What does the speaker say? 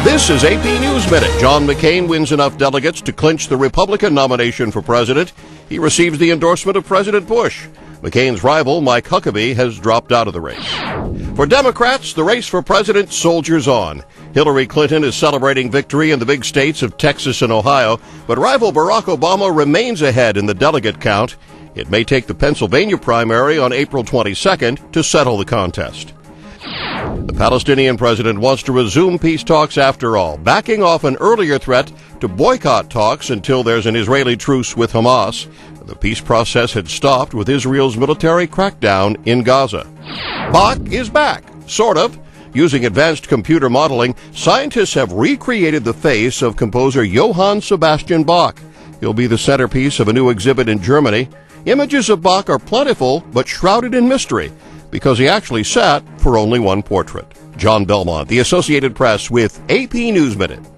This is AP News Minute. John McCain wins enough delegates to clinch the Republican nomination for president. He receives the endorsement of President Bush. McCain's rival, Mike Huckabee, has dropped out of the race. For Democrats, the race for president soldiers on. Hillary Clinton is celebrating victory in the big states of Texas and Ohio, but rival Barack Obama remains ahead in the delegate count. It may take the Pennsylvania primary on April 22nd to settle the contest. The Palestinian president wants to resume peace talks after all, backing off an earlier threat to boycott talks until there's an Israeli truce with Hamas. The peace process had stopped with Israel's military crackdown in Gaza. Bach is back, sort of. Using advanced computer modeling, scientists have recreated the face of composer Johann Sebastian Bach. He'll be the centerpiece of a new exhibit in Germany. Images of Bach are plentiful, but shrouded in mystery, because he actually sat for only one portrait. John Belmont, The Associated Press, with AP News Minute.